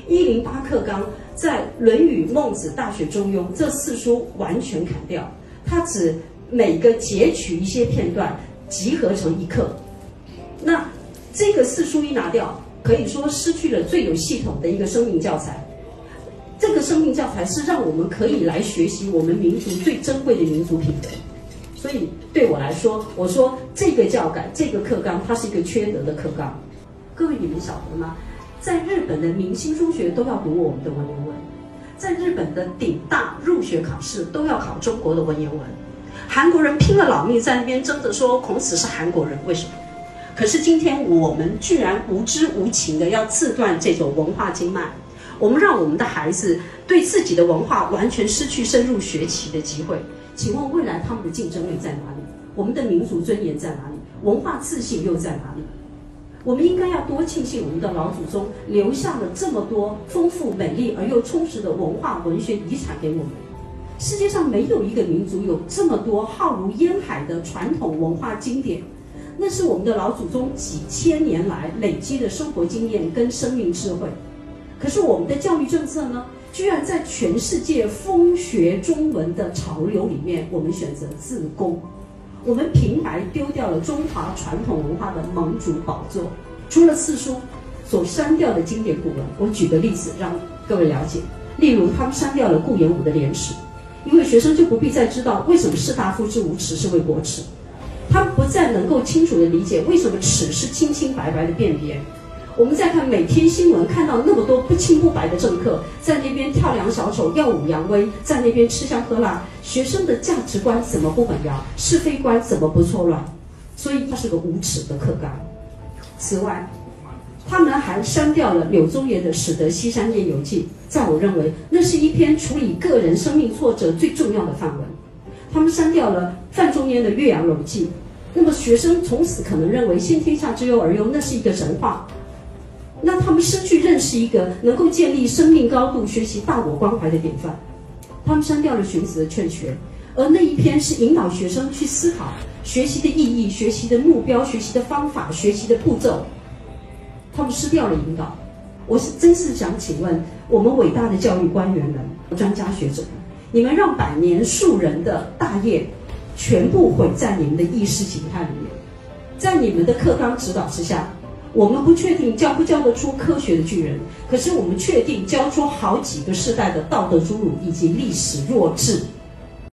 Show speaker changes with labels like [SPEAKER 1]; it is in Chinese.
[SPEAKER 1] 108课纲在《论语》《孟子》《大学》《中庸》这4书完全砍掉，它只每个截取一些片段，集合成一课。那这个4书一拿掉，可以说失去了最有系统的一个生命教材。这个生命教材是让我们可以来学习我们民族最珍贵的民族品德。所以对我来说，我说这个教改、这个课纲，它是一个缺德的课纲。各位，你们晓得吗？在日本的明星中学都要读我们的文言文，在日本的顶大入学考试都要考中国的文言文。韩国人拼了老命在那边争着说孔子是韩国人，为什么？可是今天我们居然无知无情的要自断这种文化经脉，我们让我们的孩子对自己的文化完全失去深入学习的机会。请问未来他们的竞争力在哪里？我们的民族尊严在哪里？文化自信又在哪里？我们应该要多庆幸我们的老祖宗留下了这么多丰富美丽而又充实的文化文学遗产给我们。世界上没有一个民族有这么多浩如烟海的传统文化经典，那是我们的老祖宗几千年来累积的生活经验跟生命智慧。可是我们的教育政策呢，居然在全世界风学中文的潮流里面，我们选择自宫，我们平白丢掉了中华传统文化的盟主宝座。除了4书所删掉的经典古文，我举个例子让各位了解。例如，他们删掉了顾炎武的《廉耻》，因为学生就不必再知道为什么士大夫之无耻是为国耻，他们不再能够清楚地理解为什么耻是清清白白的辨别。我们再看每天新闻，看到那么多不清不白的政客在那边跳梁小丑、耀武扬威，在那边吃香喝辣，学生的价值观怎么不稳摇，是非观怎么不错乱？所以它是个无耻的课纲。此外，他们还删掉了柳宗元的《使得西山夜游记》，在我认为，那是一篇处理个人生命挫折最重要的范文。他们删掉了范仲淹的《岳阳楼记》，那么学生从此可能认为先天下之忧而忧，那是一个神话。那他们失去认识一个能够建立生命高度、学习大我关怀的典范。他们删掉了荀子的《劝学》，而那一篇是引导学生去思考学习的意义、学习的目标、学习的方法、学习的步骤。他们失掉了引导。我真是想请问我们伟大的教育官员们、专家学者们，你们让百年树人的大业全部毁在你们的意识形态里面。在你们的课纲指导之下，我们不确定教不教得出科学的巨人，可是我们确定教出好几个世代的道德侏儒以及历史弱智。